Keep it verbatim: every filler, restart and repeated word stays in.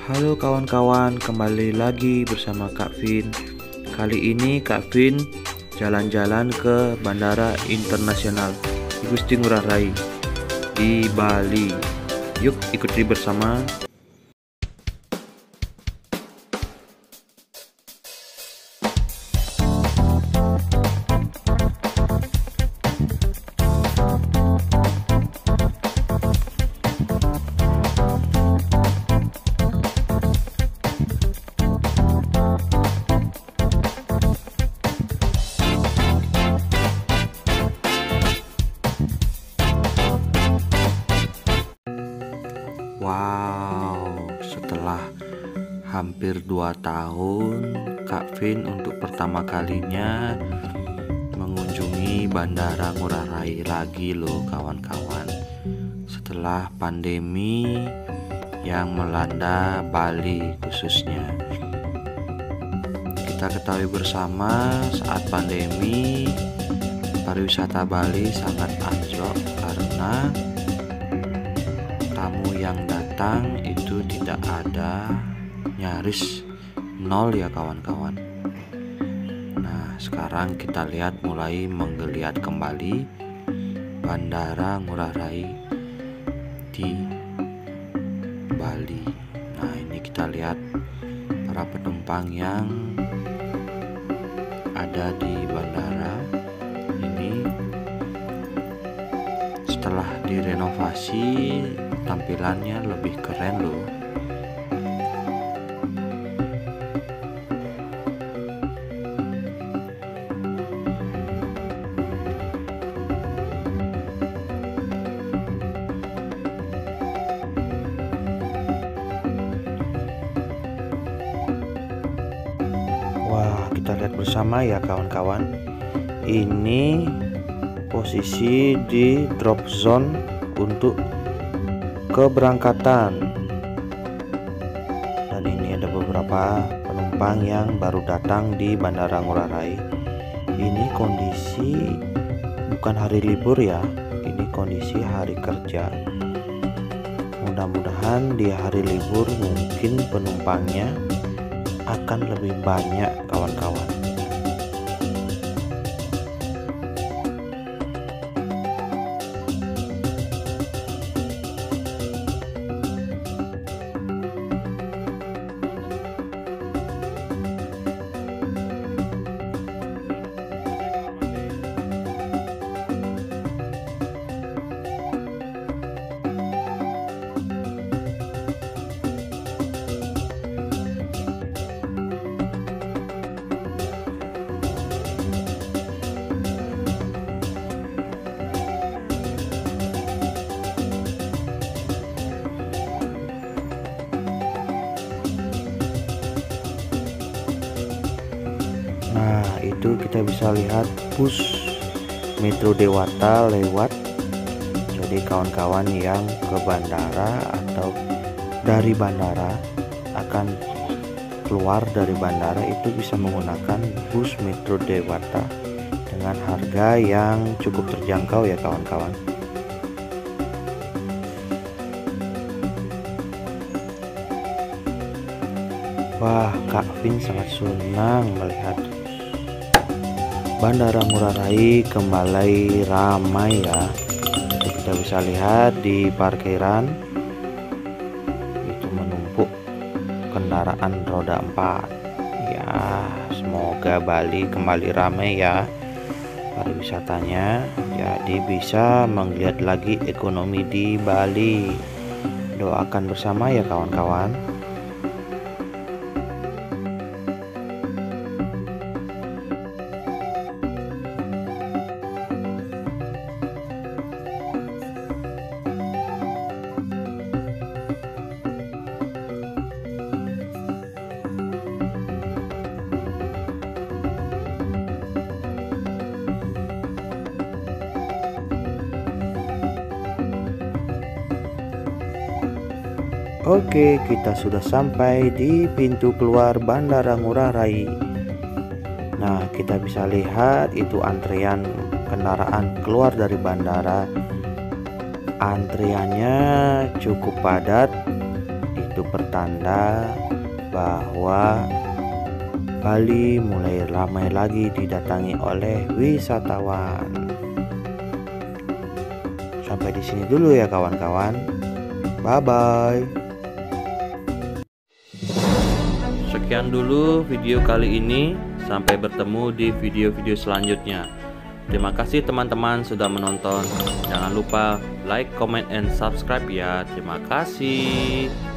Halo kawan-kawan, kembali lagi bersama Kak Vin. Kali ini Kak Vin jalan-jalan ke Bandara Internasional Igusti Ngurah Rai di Bali. Yuk ikuti bersama. Wow, setelah hampir dua tahun Kak Vin untuk pertama kalinya mengunjungi Bandara Ngurah Rai lagi loh kawan-kawan. Setelah pandemi yang melanda Bali khususnya. Kita ketahui bersama saat pandemi pariwisata Bali sangat anjlok karena tamu yang datang itu tidak ada, nyaris nol ya kawan-kawan. Nah sekarang kita lihat mulai menggeliat kembali Bandara Ngurah Rai di Bali. Nah ini kita lihat para penumpang yang ada di bandara ini setelah direnovasi tampilannya lebih keren loh. Wah, kita lihat bersama ya kawan-kawan. Ini posisi di drop zone untuk keberangkatan, dan ini ada beberapa penumpang yang baru datang di Bandara Ngurah Rai. Ini kondisi bukan hari libur ya, ini kondisi hari kerja. Mudah-mudahan di hari libur mungkin penumpangnya akan lebih banyak kawan-kawan. Nah itu kita bisa lihat bus Metro Dewata lewat. Jadi kawan-kawan yang ke bandara atau dari bandara akan keluar dari bandara itu bisa menggunakan bus Metro Dewata dengan harga yang cukup terjangkau ya kawan-kawan. Wah, Kak Vin sangat senang melihat Bandara Ngurah Rai kembali ramai ya. Jadi kita bisa lihat di parkiran itu menumpuk kendaraan roda empat. Ya, semoga Bali kembali ramai ya pariwisatanya. Jadi bisa menggeliat lagi ekonomi di Bali. Doakan bersama ya kawan-kawan. Oke, kita sudah sampai di pintu keluar Bandara Ngurah Rai. Nah, kita bisa lihat itu antrian kendaraan keluar dari bandara. Antriannya cukup padat. Itu pertanda bahwa Bali mulai ramai lagi didatangi oleh wisatawan. Sampai di sini dulu ya kawan-kawan. Bye bye. Sekian dulu video kali ini. Sampai bertemu di video-video selanjutnya. Terima kasih teman-teman sudah menonton. Jangan lupa like, comment, and subscribe ya. Terima kasih.